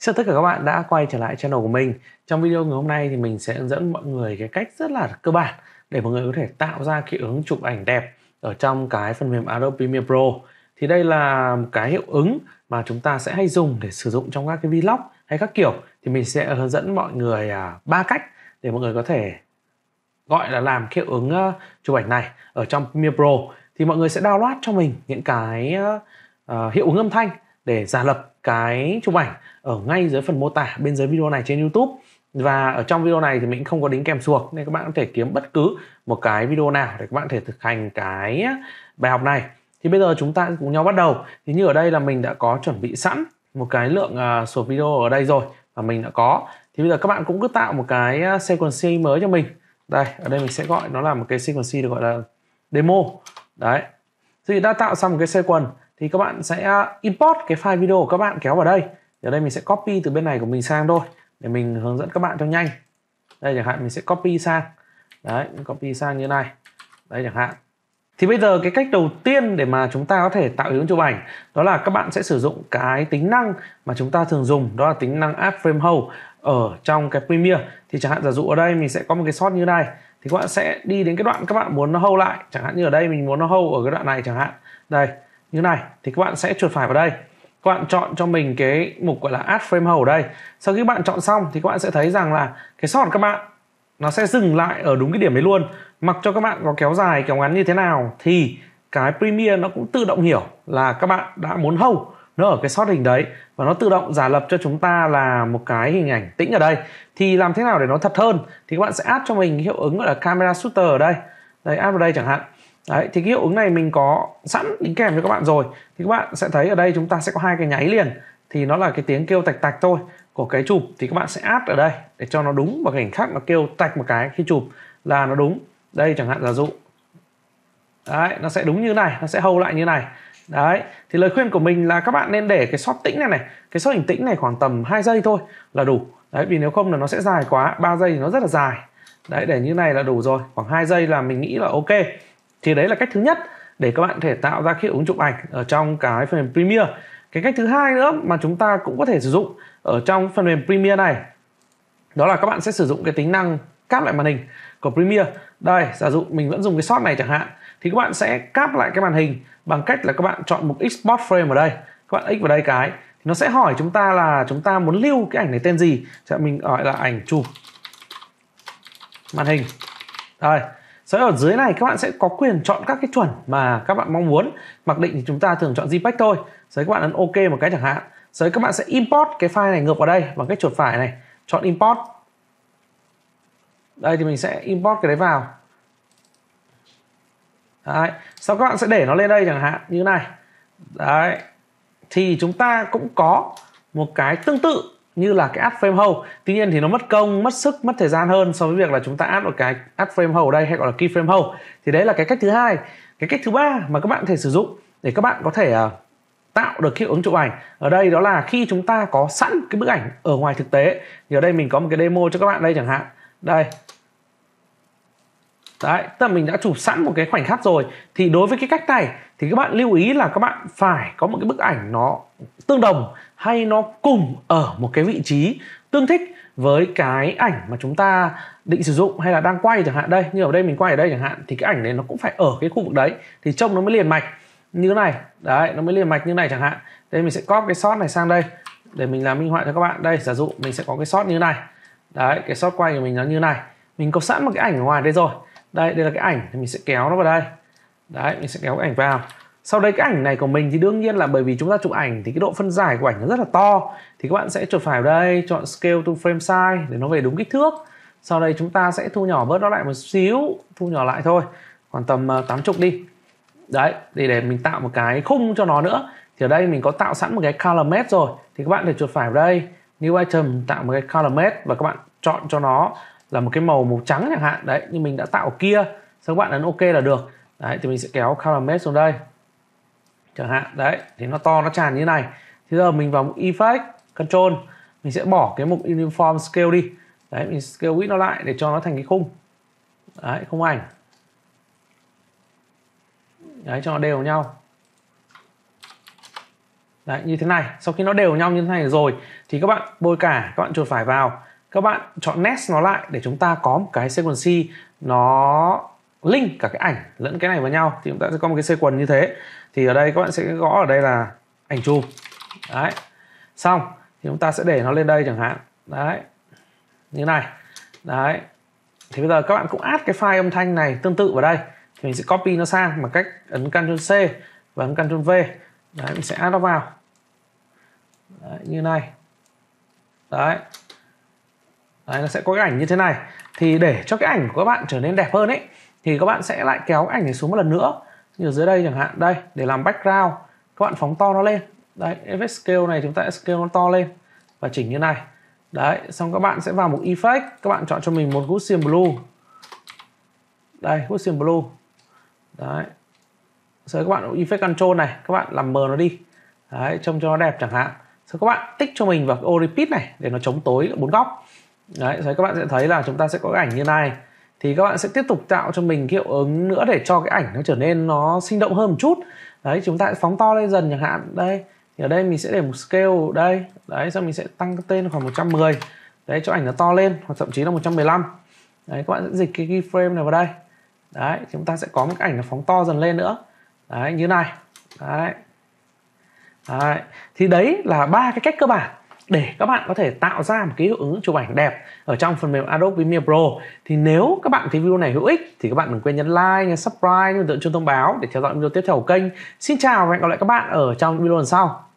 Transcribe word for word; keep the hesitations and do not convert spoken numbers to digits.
Chào tất cả các bạn đã quay trở lại channel của mình. Trong video ngày hôm nay thì mình sẽ hướng dẫn mọi người cái cách rất là cơ bản để mọi người có thể tạo ra cái hiệu ứng chụp ảnh đẹp ở trong cái phần mềm Adobe Premiere Pro. Thì đây là một cái hiệu ứng mà chúng ta sẽ hay dùng để sử dụng trong các cái vlog hay các kiểu. Thì mình sẽ hướng dẫn mọi người ba cách để mọi người có thể gọi là làm cái hiệu ứng chụp ảnh này ở trong Premiere Pro. Thì mọi người sẽ download cho mình những cái uh, hiệu ứng âm thanh để giả lập cái chụp ảnh ở ngay dưới phần mô tả bên dưới video này trên YouTube. Và ở trong video này thì mình không có đính kèm suộc nên các bạn có thể kiếm bất cứ một cái video nào để các bạn có thể thực hành cái bài học này. Thì bây giờ chúng ta cùng nhau bắt đầu. Thì như ở đây là mình đã có chuẩn bị sẵn một cái lượng uh, số video ở đây rồi và mình đã có. Thì bây giờ các bạn cũng cứ tạo một cái sequence mới cho mình. Đây, ở đây mình sẽ gọi nó là một cái sequence được gọi là demo. Đấy. Thì đã tạo xong một cái sequence thì các bạn sẽ import cái file video của các bạn kéo vào đây. Ở đây mình sẽ copy từ bên này của mình sang thôi để mình hướng dẫn các bạn cho nhanh. Đây chẳng hạn mình sẽ copy sang. Đấy, copy sang như này. Đây chẳng hạn. Thì bây giờ cái cách đầu tiên để mà chúng ta có thể tạo hiệu ứng chụp ảnh đó là các bạn sẽ sử dụng cái tính năng mà chúng ta thường dùng, đó là tính năng Add Frame Hold ở trong cái Premiere. Thì chẳng hạn giả dụ ở đây mình sẽ có một cái shot như này thì các bạn sẽ đi đến cái đoạn các bạn muốn nó hold lại, chẳng hạn như ở đây mình muốn nó hold ở cái đoạn này chẳng hạn. Đây, như này thì các bạn sẽ chuột phải vào đây. Các bạn chọn cho mình cái mục gọi là Add Frame Hold ở đây. Sau khi các bạn chọn xong thì các bạn sẽ thấy rằng là cái shot của các bạn nó sẽ dừng lại ở đúng cái điểm ấy luôn. Mặc cho các bạn có kéo dài kéo ngắn như thế nào thì cái Premiere nó cũng tự động hiểu là các bạn đã muốn hold nó ở cái shot hình đấy và nó tự động giả lập cho chúng ta là một cái hình ảnh tĩnh ở đây. Thì làm thế nào để nó thật hơn thì các bạn sẽ add cho mình cái hiệu ứng gọi là Camera Shooter ở đây. Đây, add vào đây chẳng hạn. Đấy, thì cái hiệu ứng này mình có sẵn đính kèm cho các bạn rồi. Thì các bạn sẽ thấy ở đây chúng ta sẽ có hai cái nháy liền. Thì nó là cái tiếng kêu tạch tạch thôi của cái chụp. Thì các bạn sẽ add ở đây để cho nó đúng và cảnh khác nó kêu tạch một cái khi chụp là nó đúng. Đây chẳng hạn giả dụ. Đấy, nó sẽ đúng như này, nó sẽ hold lại như này. Đấy, thì lời khuyên của mình là các bạn nên để cái shot tĩnh này này, cái shot hình tĩnh này khoảng tầm hai giây thôi là đủ. Đấy, vì nếu không là nó sẽ dài quá, ba giây thì nó rất là dài. Đấy, để như này là đủ rồi, khoảng hai giây là mình nghĩ là ok. Thì đấy là cách thứ nhất để các bạn có thể tạo ra hiệu ứng chụp ảnh ở trong cái phần mềm Premiere. Cái cách thứ hai nữa mà chúng ta cũng có thể sử dụng ở trong phần mềm Premiere này đó là các bạn sẽ sử dụng cái tính năng cáp lại màn hình của Premiere. Đây, giả dụ mình vẫn dùng cái shot này chẳng hạn thì các bạn sẽ cáp lại cái màn hình bằng cách là các bạn chọn mục Export Frame ở đây. Các bạn x vào đây cái thì nó sẽ hỏi chúng ta là chúng ta muốn lưu cái ảnh này tên gì. Chẳng mình gọi là ảnh chụp màn hình. Đây, sau ở dưới này các bạn sẽ có quyền chọn các cái chuẩn mà các bạn mong muốn. Mặc định thì chúng ta thường chọn JPEG thôi. Sau các bạn ấn OK một cái chẳng hạn. Sau các bạn sẽ import cái file này ngược vào đây bằng cách chuột phải này, chọn import. Đây thì mình sẽ import cái đấy vào. Đấy, sau các bạn sẽ để nó lên đây chẳng hạn như này. Đấy, thì chúng ta cũng có một cái tương tự như là cái Add Frame Hold. Tuy nhiên thì nó mất công, mất sức, mất thời gian hơn so với việc là chúng ta add một cái Add Frame Hold ở đây hay gọi là Key Frame Hold. Thì đấy là cái cách thứ hai. Cái cách thứ ba mà các bạn có thể sử dụng để các bạn có thể uh, tạo được hiệu ứng chụp ảnh ở đây đó là khi chúng ta có sẵn cái bức ảnh ở ngoài thực tế. Thì ở đây mình có một cái demo cho các bạn đây chẳng hạn. Đây. Đấy, tức là mình đã chụp sẵn một cái khoảnh khắc rồi. Thì đối với cái cách này thì các bạn lưu ý là các bạn phải có một cái bức ảnh nó tương đồng hay nó cùng ở một cái vị trí tương thích với cái ảnh mà chúng ta định sử dụng hay là đang quay chẳng hạn. Đây, như ở đây mình quay ở đây chẳng hạn thì cái ảnh này nó cũng phải ở cái khu vực đấy thì trông nó mới liền mạch như thế này. Đấy, nó mới liền mạch như này chẳng hạn. Đây mình sẽ copy cái shot này sang đây để mình làm minh họa cho các bạn. Đây, giả dụ mình sẽ có cái shot như thế này. Đấy, cái shot quay của mình nó như này. Mình có sẵn một cái ảnh ở ngoài đây rồi. Đây, đây là cái ảnh thì mình sẽ kéo nó vào đây. Đấy, mình sẽ kéo cái ảnh vào. Sau đây cái ảnh này của mình thì đương nhiên là bởi vì chúng ta chụp ảnh thì cái độ phân giải của ảnh nó rất là to. Thì các bạn sẽ chuột phải vào đây, chọn Scale to Frame Size để nó về đúng kích thước. Sau đây chúng ta sẽ thu nhỏ bớt nó lại một xíu, thu nhỏ lại thôi, khoảng tầm tám mươi đi. Đấy, để để mình tạo một cái khung cho nó nữa. Thì ở đây mình có tạo sẵn một cái Color Matte rồi. Thì các bạn để chuột phải vào đây, New Item, tạo một cái Color Matte và các bạn chọn cho nó là một cái màu màu trắng chẳng hạn. Đấy, như mình đã tạo kia. Sau các bạn ấn OK là được. Đấy, thì mình sẽ kéo Color Matte xuống đây chẳng hạn. Đấy, thì nó to, nó tràn như này. Thì giờ mình vào mục Effect, Control, mình sẽ bỏ cái mục Uniform Scale đi. Đấy, mình scale width nó lại để cho nó thành cái khung. Đấy, khung ảnh. Đấy, cho nó đều nhau. Đấy, như thế này. Sau khi nó đều nhau như thế này rồi thì các bạn bôi cả, các bạn chuột phải vào, các bạn chọn nest nó lại để chúng ta có một cái sequence nó link cả cái ảnh lẫn cái này vào nhau, thì chúng ta sẽ có một cái sequence như thế. Thì ở đây các bạn sẽ gõ ở đây là ảnh chụp. Đấy. Xong thì chúng ta sẽ để nó lên đây chẳng hạn. Đấy. Như này. Đấy. Thì bây giờ các bạn cũng add cái file âm thanh này tương tự vào đây. Thì mình sẽ copy nó sang bằng cách ấn Ctrl C và ấn Ctrl V. Đấy, mình sẽ add nó vào. Đấy, như này. Đấy. Đấy, nó sẽ có cái ảnh như thế này. Thì để cho cái ảnh của các bạn trở nên đẹp hơn ấy, thì các bạn sẽ lại kéo ảnh này xuống một lần nữa. Như ở dưới đây chẳng hạn, đây, để làm background, các bạn phóng to nó lên. Đấy, effect scale này chúng ta sẽ scale nó to lên và chỉnh như này. Đấy, xong các bạn sẽ vào mục effect, các bạn chọn cho mình một Gaussian blue. Đây, Gaussian blue. Đấy. Rồi các bạn effect control này, các bạn làm mờ nó đi. Đấy, trông cho nó đẹp chẳng hạn. Rồi các bạn tích cho mình vào cái ô repeat này để nó chống tối bốn góc. Đấy, rồi các bạn sẽ thấy là chúng ta sẽ có cái ảnh như này. Thì các bạn sẽ tiếp tục tạo cho mình cái hiệu ứng nữa để cho cái ảnh nó trở nên nó sinh động hơn một chút. Đấy, chúng ta sẽ phóng to lên dần chẳng hạn. Đây, thì ở đây mình sẽ để một scale đây. Đấy, xong mình sẽ tăng cái tên khoảng một trăm mười. Đấy, cho ảnh nó to lên, hoặc thậm chí là một trăm mười lăm. Đấy, các bạn sẽ dịch cái keyframe này vào đây. Đấy, chúng ta sẽ có một cái ảnh nó phóng to dần lên nữa. Đấy, như này. Đấy. Đấy. Thì đấy là ba cái cách cơ bản để các bạn có thể tạo ra một cái hiệu ứng chụp ảnh đẹp ở trong phần mềm Adobe Premiere Pro. Thì nếu các bạn thấy video này hữu ích thì các bạn đừng quên nhấn like, nhấn subscribe, nhấn tượng chuông thông báo để theo dõi video tiếp theo của kênh. Xin chào và hẹn gặp lại các bạn ở trong video lần sau.